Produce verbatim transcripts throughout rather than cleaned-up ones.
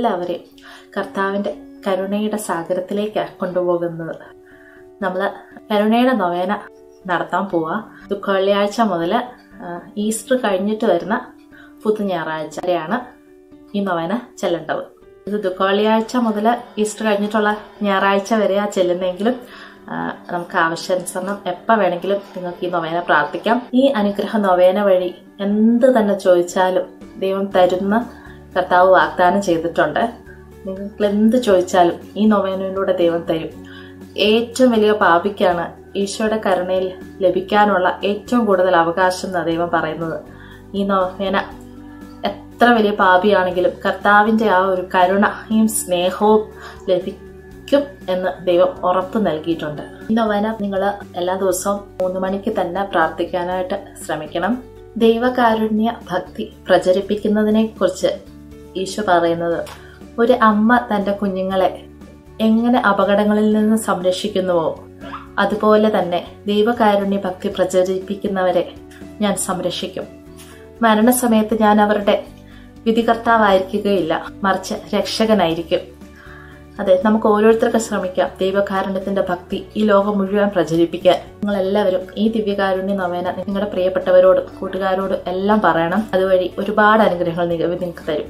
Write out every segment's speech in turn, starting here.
എല്ലാവരെയും കർത്താവിൻ്റെ കരുണയുടെ സാഗരത്തിലേക്കാണ് കൊണ്ടുപോകുന്നത്. നമ്മൾ കരുണയുടെ നൊവേന നടത്താൻ പോവുക. ദുഃഖ വെള്ളിയാഴ്ച മുതൽ ഈസ്റ്റർ കഴിഞ്ഞിട്ട് വരുന്ന പുതു ഞായറാഴ്ച വരെയാണ് ഈ നൊവേന ചെല്ലേണ്ടത്. ഇത് ദുഃഖ വെള്ളിയാഴ്ച മുതൽ ഈസ്റ്റർ കഴിഞ്ഞിട്ടുള്ള ഞായറാഴ്ച വരെയാ ചെല്ലുന്നെങ്കിലും നമുക്ക് ആവശ്യാനുസരണം എപ്പോൾ വേണമെങ്കിലും നിങ്ങൾക്ക് ഈ നൊവേന പ്രാർത്ഥിക്കാം. ഈ അനുഗ്രഹ നൊവേന വഴി എന്ത് തന്നെ ചോദിച്ചാലും ദൈവം തരുന്ന കർത്താവ് വാഗ്ദാനം ചെയ്തിട്ടുണ്ട്. നിങ്ങൾക്ക് എന്ത് ചോദിച്ചാലും ഈ നൊവേനയിലൂടെ ദൈവം തരും. ഏറ്റവും വലിയ പാപിക്കാണ് ഈശോയുടെ കരുണയിൽ ലഭിക്കാനുള്ള ഏറ്റവും കൂടുതൽ അവകാശം എന്നാണ് ദൈവം പറയുന്നത്. ഈ നൊവേന എത്ര വലിയ പാപിയാണെങ്കിലും കർത്താവിൻ്റെ ആ ഒരു കരുണയും സ്നേഹവും ലഭിക്കും എന്ന് ദൈവം ഉറപ്പ് നൽകിയിട്ടുണ്ട്. ഈ നൊവേന നിങ്ങൾ എല്ലാ ദിവസവും മൂന്ന് മണിക്ക് തന്നെ പ്രാർത്ഥിക്കാനായിട്ട് ശ്രമിക്കണം. ദൈവകാരുണ്യ ഭക്തി പ്രചരിപ്പിക്കുന്നതിനെ കുറിച്ച് ഈശോ പറയുന്നത്, ഒരു അമ്മ തന്റെ കുഞ്ഞുങ്ങളെ എങ്ങനെ അപകടങ്ങളിൽ നിന്ന് സംരക്ഷിക്കുന്നുവോ അതുപോലെ തന്നെ ദൈവകാരുണ്യ ഭക്തി പ്രചരിപ്പിക്കുന്നവരെ ഞാൻ സംരക്ഷിക്കും. മരണസമയത്ത് ഞാൻ അവരുടെ വിധികർത്താവായിരിക്കുകയില്ല, മറിച്ച് രക്ഷകനായിരിക്കും. അതെ, നമുക്ക് ഓരോരുത്തർക്കും ശ്രമിക്കാം ദൈവകാരുണ്യത്തിന്റെ ഭക്തി ഈ ലോകം മുഴുവൻ പ്രചരിപ്പിക്കാൻ. നിങ്ങൾ എല്ലാവരും ഈ ദിവ്യകാരുണ്യ നൊവേന നിങ്ങളുടെ പ്രിയപ്പെട്ടവരോടും കൂട്ടുകാരോടും എല്ലാം പറയണം. അതുവഴി ഒരുപാട് അനുഗ്രഹങ്ങൾ നിങ്ങൾക്ക് തരും.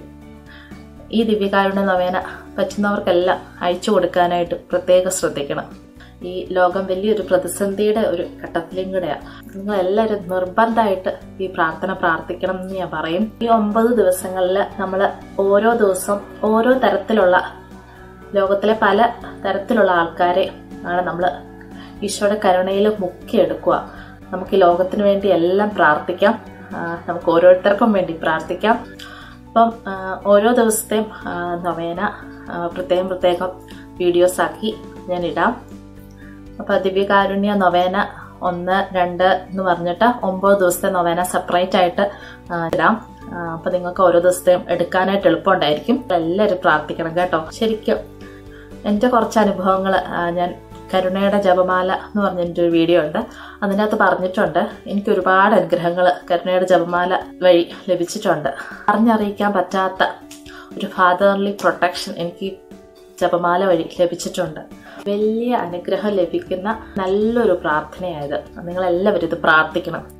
ഈ ദിവ്യകാരുണ്യ നൊവേന പറ്റുന്നവർക്കെല്ലാം അയച്ചു കൊടുക്കാനായിട്ട് പ്രത്യേകം ശ്രദ്ധിക്കണം. ഈ ലോകം വലിയൊരു പ്രതിസന്ധിയുടെ ഒരു ഘട്ടത്തിലും കൂടെയാണ്. നിങ്ങൾ എല്ലാവരും നിർബന്ധമായിട്ട് ഈ പ്രാർത്ഥന പ്രാർത്ഥിക്കണം എന്ന് ഞാൻ പറയും. ഈ ഒമ്പത് ദിവസങ്ങളിൽ നമ്മൾ ഓരോ ദിവസവും ഓരോ തരത്തിലുള്ള ലോകത്തിലെ പല തരത്തിലുള്ള ആൾക്കാരെ ആണ് നമ്മൾ ഈശോയുടെ കരുണയിൽ മുക്കിയെടുക്കുക. നമുക്ക് ഈ ലോകത്തിന് വേണ്ടി എല്ലാം പ്രാർത്ഥിക്കാം. നമുക്ക് ഓരോരുത്തർക്കും വേണ്ടി പ്രാർത്ഥിക്കാം. അപ്പം ഓരോ ദിവസത്തെയും നൊവേന പ്രത്യേകം പ്രത്യേകം വീഡിയോസ് ആക്കി ഞാൻ ഇടാം. അപ്പം ദിവ്യകാരുണ്യ നൊവേന ഒന്ന് രണ്ട് എന്ന് പറഞ്ഞിട്ട് ഒമ്പത് ദിവസത്തെ നൊവേന സെപ്പറേറ്റ് ആയിട്ട് ഇടാം. അപ്പൊ നിങ്ങൾക്ക് ഓരോ ദിവസത്തെയും എടുക്കാനായിട്ട് എളുപ്പമുണ്ടായിരിക്കും. എല്ലാവരും പ്രാർത്ഥിക്കണം കേട്ടോ. ശരിക്കും എൻ്റെ കുറച്ച് അനുഭവങ്ങൾ ഞാൻ കരുണയുടെ ജപമാല എന്ന് പറഞ്ഞിട്ട് ഒരു വീഡിയോ ഉണ്ട്, അതിനകത്ത് പറഞ്ഞിട്ടുണ്ട്. എനിക്ക് ഒരുപാട് അനുഗ്രഹങ്ങൾ കരുണയുടെ ജപമാല വഴി ലഭിച്ചിട്ടുണ്ട്. അറിഞ്ഞറിയിക്കാൻ പറ്റാത്ത ഒരു ഫാദർലി പ്രൊട്ടക്ഷൻ എനിക്ക് ജപമാല വഴി ലഭിച്ചിട്ടുണ്ട്. വലിയ അനുഗ്രഹം ലഭിക്കുന്ന നല്ലൊരു പ്രാർത്ഥനയായത്. നിങ്ങളെല്ലാവരും ഇത് പ്രാർത്ഥിക്കണം.